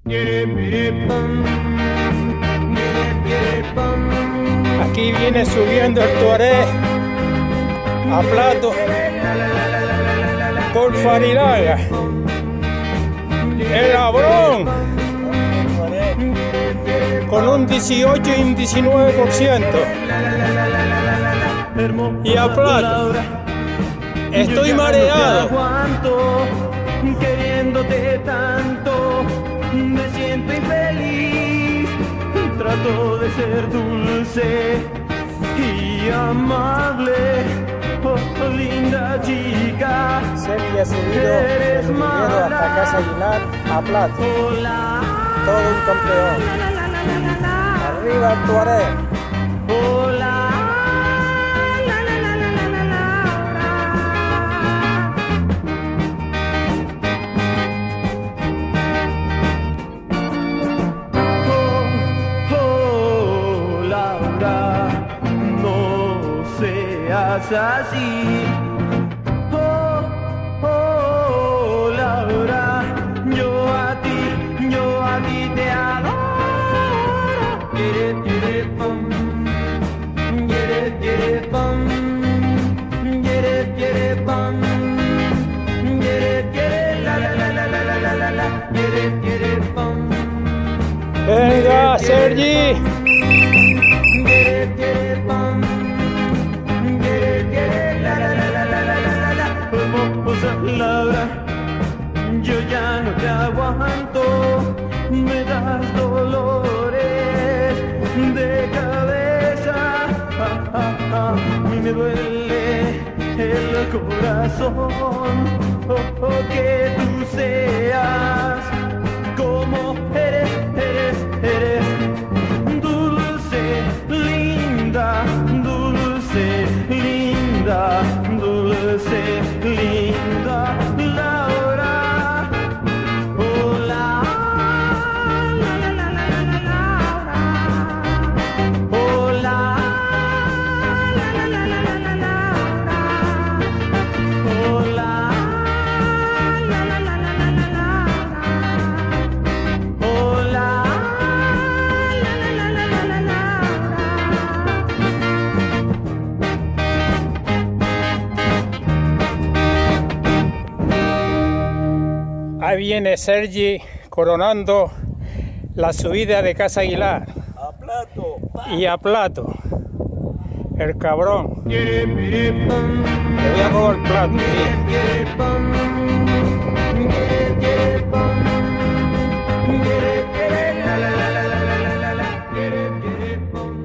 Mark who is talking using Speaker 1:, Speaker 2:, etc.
Speaker 1: Aquí viene subiendo el Tuareg a plato por Farilaya. El Abrón con un 18 y un 19%. Y a plato. Estoy mareado.
Speaker 2: Queriéndote tanto, me siento infeliz. Trato de ser dulce y amable, oh linda chica.
Speaker 1: Sergi ha subido desde Viviendo hasta Casa Aguilar a plato. Todo un campeón. Arriba el Tuareg.
Speaker 2: Hola. Así, Laura, yo a ti te adoro. Quiere pum, quiere pum, quiere pum, quiere la, quiere pum.
Speaker 1: Venga, Sergi.
Speaker 2: Laura, yo ya no te aguanto, me das dolores de cabeza, me duele el corazón, que tú seas como eres dulce, linda, dulce, linda, dulce, linda Laura. Hola, hola, hola,
Speaker 1: Ahí viene Sergi coronando la subida de Casa Aguilar.
Speaker 3: A plato.
Speaker 1: Y a plato. El cabrón. Le voy a robar plato. Sí.